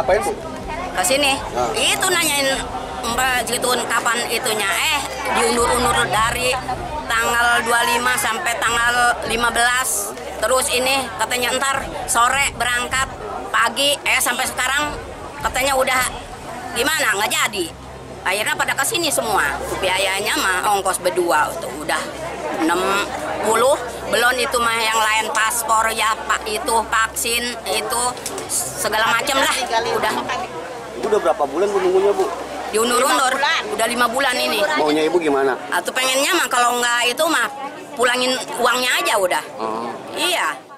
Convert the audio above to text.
ngapain, Bu? Ke sini. Nah. Itu nanyain Mbak Jitun kapan itunya. Diundur-undur dari tanggal 25 sampai tanggal 15. Terus ini katanya ntar sore berangkat, pagi sampai sekarang katanya udah gimana, nggak jadi. Akhirnya pada kesini semua. Biayanya mah ongkos berdua tuh udah 60. Belum itu mah yang lain paspor ya Pak, itu vaksin itu segala macam lah. Udah. Ibu udah berapa bulan Bu nunggunya, Bu? Diundur-undur. Udah 5 bulan ini. Maunya Ibu gimana? Atau pengennya mah kalau nggak itu mah pulangin uangnya aja udah. Oh. Iya.